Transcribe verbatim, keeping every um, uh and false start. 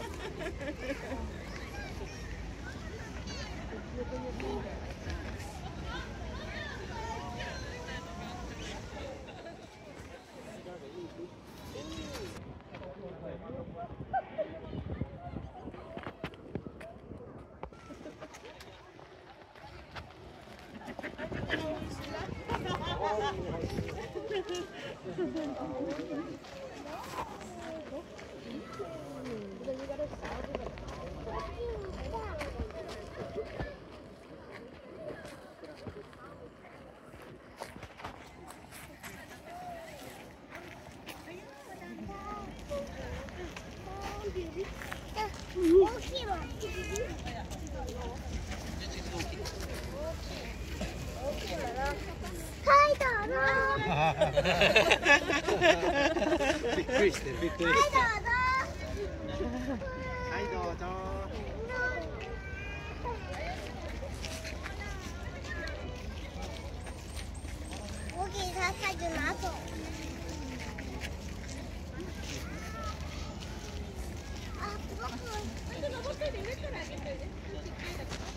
大きいわ。はい、どうぞ。 びっくりしてびっくりして。 はい、どうぞ。 はい、どうぞ。 여기 다 사지 마소. 아, 그거.